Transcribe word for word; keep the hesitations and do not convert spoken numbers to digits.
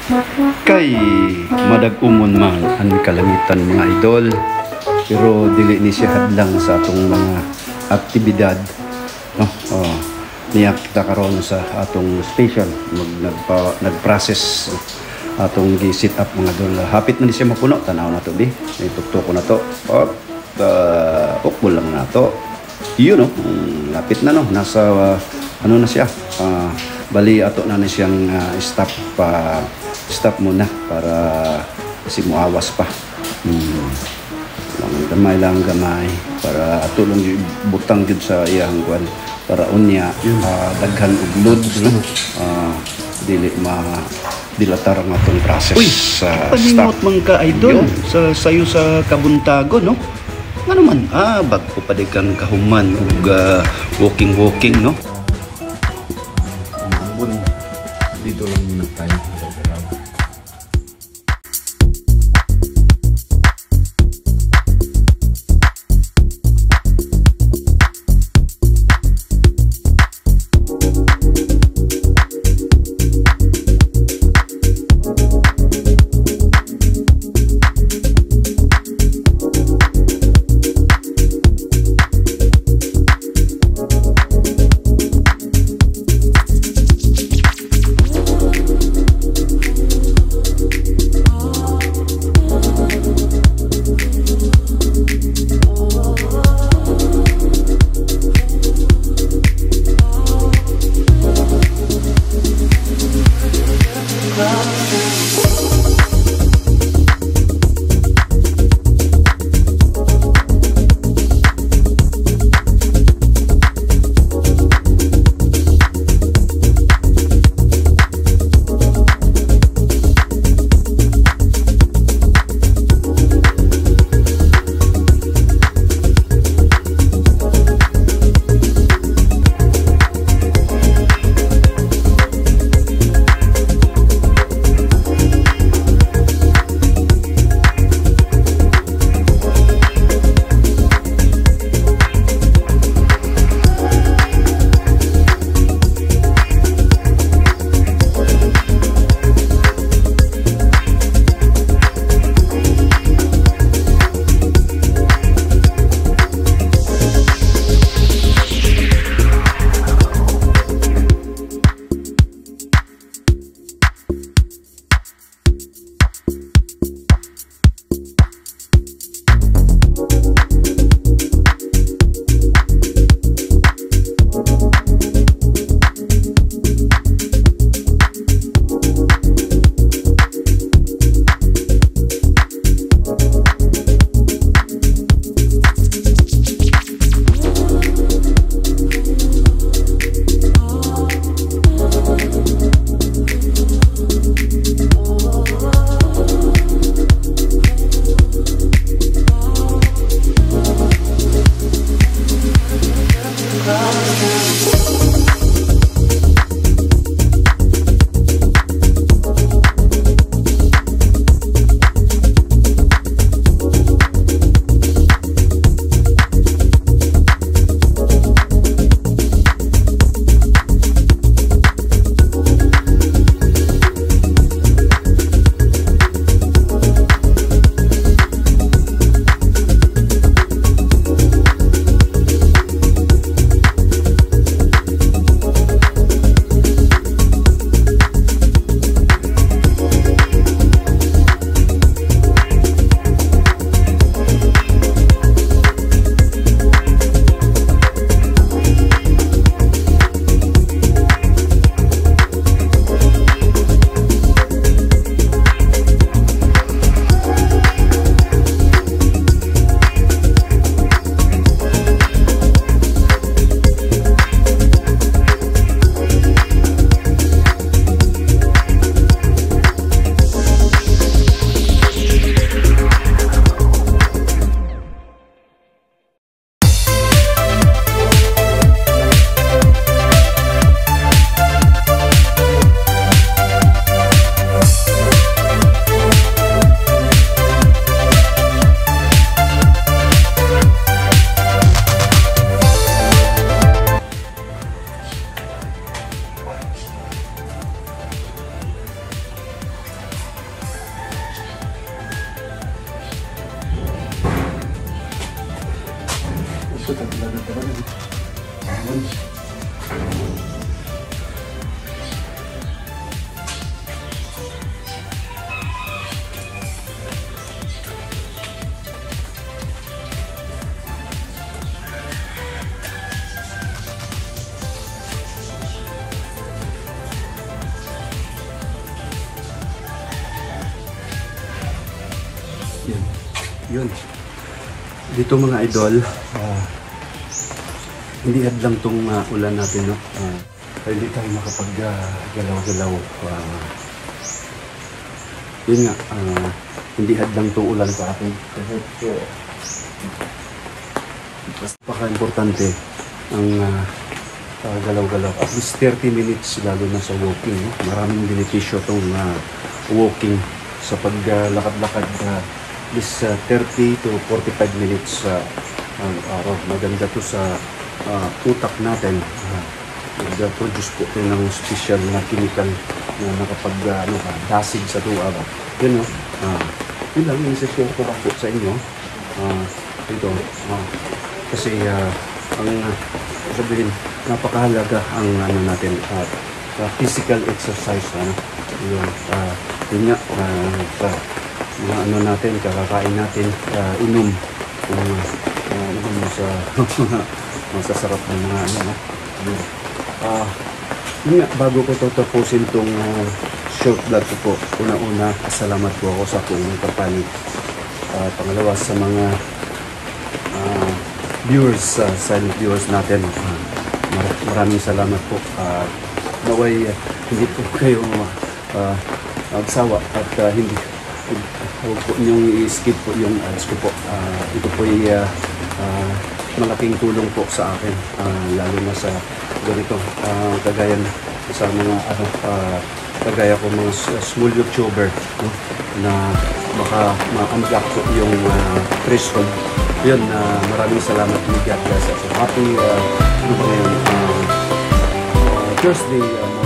Kay madagumon man ang kalangitan mga idol. Pero dili ni siya hadlang sa atong mga aktibidad. No? Oh, niya kita karon sa atong station mag nagpa, nag-process atong gi-set up mga idol. Hapit na ni siya mapuno, tanaw na to di. Ituktok ko na to. Op, uh, ukbol lang na to. Yun no, um, lapit na no, nasa uh, ano na siya. Uh, bali ato na ni siyang uh, stop pa uh, stop muna para kasi muawas pa. Hmm. Lang gamay lang gamay para atulong yung butang jud sa iyang kwan para unya uh, daghan og load no. Uh, dili ma dilatar ang atong process. Uy, sa paningot man ka idol sa sayo sa kabuntago no. Nga naman, ah, bago pa di kang kahuman ug uh, walking walking no. Dito lang muna tayo. Ito talaga talaga. Ayan. Yun. Yun. Dito mga idol, uh, hindi hadlang tong uh, ulan natin, no? Uh, hindi tayo makapag-galaw-galaw. Uh, yun nga, uh, hindi hadlang tong ulan sa atin. Kasi uh, mas paka-importante ang uh, uh, galaw-galaw. At least thirty minutes lalo na sa walking. No? Maraming benepisyo tong uh, walking sa paglakad-lakad. Uh, at least uh, thirty to forty-five minutes sa uh, araw. Maganda to sa uh, utak natin. Uh, Nag-produce po ito ng special na chemical na nakapag uh, ano, dasig sa tuwa. Yun, no? Uh, yun lang, inisip ko lang po sa inyo. Uh, ito. Uh, kasi uh, ang uh, sabihin, napakahalaga ang ano natin, uh, uh, physical exercise. Ano? Yun, uh, yun nga, uh, uh, mga ano natin, kakakain natin, uh, inom. Kung uh, uh, inom mo sa masasarap ng mga ano. No? Yun. Uh, yun nga, bago ko ito tapusin itong uh, short vlog ko po, una-una, salamat po ako sa kung kapanig. Uh, pangalawa, sa mga uh, viewers, uh, silent viewers natin, uh, mar maraming salamat po. Uh, naway, uh, hindi po kayo uh, magsawa at uh, hindi huwag po niyong i-skip po yung ads ko po. Uh, ito po ay uh, uh, malaking tulong po sa akin, uh, lalo na sa ganito, uh, kagaya sa mga ano, uh, kagaya ko mga small YouTuber, no? Na baka ma-unlock po yung uh, threshold. Yun, uh, maraming salamat ni God bless. So happy uh, ano ba ngayon, uh, uh, Thursday, uh,